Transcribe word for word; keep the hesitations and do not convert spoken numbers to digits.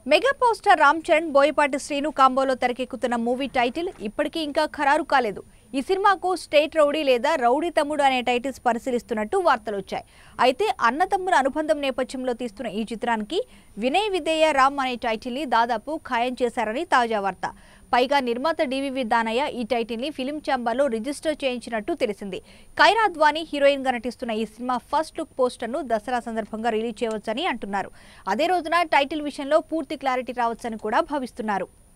Mega power star Ram Charan Boyapati Srinu కాంబోలో తెరకెక్కుతున్న movie title ఇప్పటికీ ఇంకా ఖరారు కాలేదు. ఈ సినిమాకు స్టేట్ రౌడీ లేదా రౌడీ తమ్ముడు అనే టైటిల్స్ పరిశీలిస్తున్నట్టు వార్తలు వచ్చాయి. అయితే అన్నతమ్ముల అనుబంధం నేపథ్యంలో తీస్తున్న ఈ చిత్రానికి వినయ్ విధేయ రామ్ అనే టైటిల్ ని దాదాపు ఖాయం చేశారని తాజా వార్త. పైగా నిర్మాత డివివి దానయ్య ఈ టైటిల్ ని ఫిల్మ్ ఛాంబర్లో రిజిస్టర్ చేయించినట్టు తెలిసింది. కైరా అద్వానీ హీరోయిన్ గా నటిస్తున్న ఈ సినిమా ఫస్ట్ లుక్ పోస్టర్ ను దసరా సందర్భంగా రిలీజ్ చేయవచ్చని అంటున్నారు. అదే రోజున టైటిల్ విషయంలో పూర్తి క్లారిటీ రావచ్చని కూడా భావిస్తున్నారు.